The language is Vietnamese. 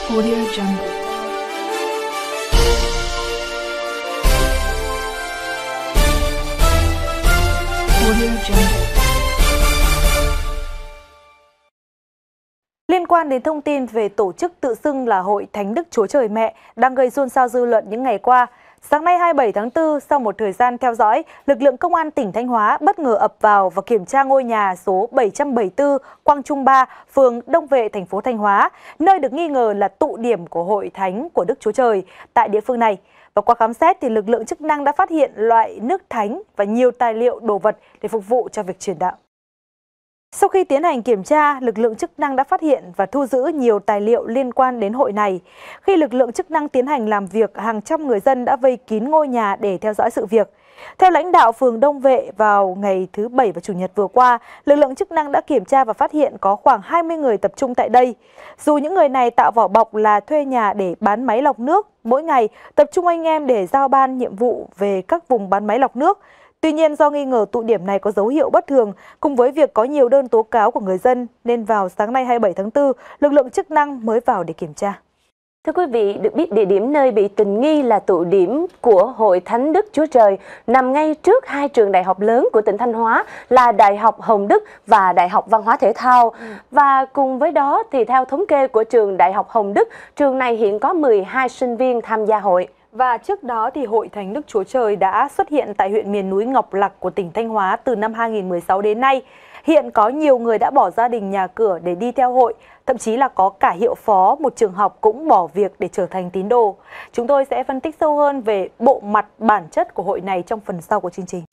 Audio Jungle. Audio Jungle. Liên quan đến thông tin về tổ chức tự xưng là Hội Thánh Đức Chúa Trời Mẹ đang gây xôn xao dư luận những ngày qua, sáng nay 27 tháng 4, sau một thời gian theo dõi, lực lượng công an tỉnh Thanh Hóa bất ngờ ập vào và kiểm tra ngôi nhà số 774 Quang Trung 3, phường Đông Vệ, thành phố Thanh Hóa, nơi được nghi ngờ là tụ điểm của Hội Thánh của Đức Chúa Trời tại địa phương này. Và qua khám xét thì lực lượng chức năng đã phát hiện loại nước thánh và nhiều tài liệu đồ vật để phục vụ cho việc truyền đạo. Sau khi tiến hành kiểm tra, lực lượng chức năng đã phát hiện và thu giữ nhiều tài liệu liên quan đến hội này. Khi lực lượng chức năng tiến hành làm việc, hàng trăm người dân đã vây kín ngôi nhà để theo dõi sự việc. Theo lãnh đạo phường Đông Vệ, vào ngày thứ Bảy và Chủ nhật vừa qua, lực lượng chức năng đã kiểm tra và phát hiện có khoảng 20 người tập trung tại đây. Dù những người này tạo vỏ bọc là thuê nhà để bán máy lọc nước, mỗi ngày tập trung anh em để giao ban nhiệm vụ về các vùng bán máy lọc nước. Tuy nhiên, do nghi ngờ tụ điểm này có dấu hiệu bất thường, cùng với việc có nhiều đơn tố cáo của người dân, nên vào sáng nay 27 tháng 4, lực lượng chức năng mới vào để kiểm tra. Thưa quý vị, được biết địa điểm nơi bị tình nghi là tụ điểm của Hội Thánh Đức Chúa Trời nằm ngay trước hai trường đại học lớn của tỉnh Thanh Hóa là Đại học Hồng Đức và Đại học Văn hóa Thể thao. Và cùng với đó thì theo thống kê của trường Đại học Hồng Đức, trường này hiện có 12 sinh viên tham gia hội. Và trước đó thì Hội Thánh Đức Chúa Trời đã xuất hiện tại huyện miền núi Ngọc Lặc của tỉnh Thanh Hóa từ năm 2016 đến nay. Hiện có nhiều người đã bỏ gia đình nhà cửa để đi theo hội, thậm chí là có cả hiệu phó một trường học cũng bỏ việc để trở thành tín đồ. Chúng tôi sẽ phân tích sâu hơn về bộ mặt bản chất của hội này trong phần sau của chương trình.